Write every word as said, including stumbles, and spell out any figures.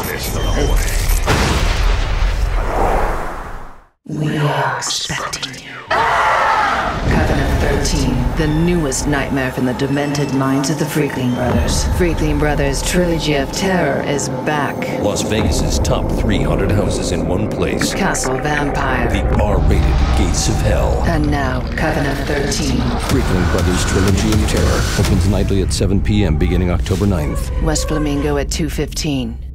We are expecting you. Covenant thirteen, the newest nightmare from the demented minds of the Freakling Brothers. Freakling Brothers' Trilogy of Terror is back. Las Vegas's top three haunted houses in one place. Castle Vampire. The R-rated Gates of Hell. And now, Covenant thirteen. Freakling Brothers' Trilogy of Terror opens nightly at seven p m beginning October ninth. West Flamingo at two fifteen.